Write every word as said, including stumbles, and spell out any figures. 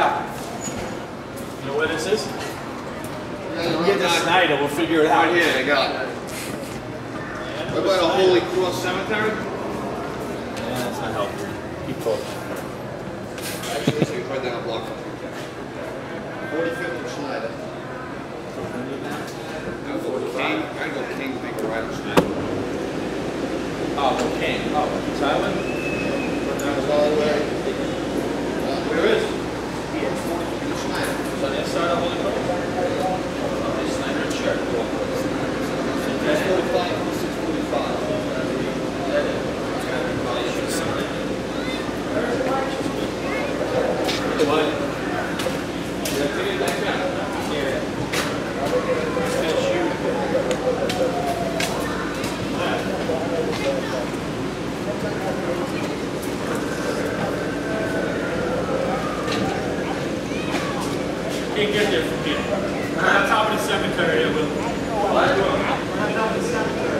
out. You know where this is? When we get to Snyder, we'll figure it out. Right here, I got it. What about a Holy Cross Cemetery? Yeah, that's not helpful. Keep talking. Actually, it's right down a block. forty-fifth and Snyder. I'll go King. I'll go King, make a right on Snyder. Oh, go King. Oh, Simon? That was all the way. Where is it? Here, forty-fifth and Snyder. It's on the inside of Holy Cross? Oh, it's Snyder Church. six forty-five, six forty-five. What? Did I take it back down? Yeah. That's you. Can't get there from here. We're on top of the cemetery. What? We're on top of the cemetery.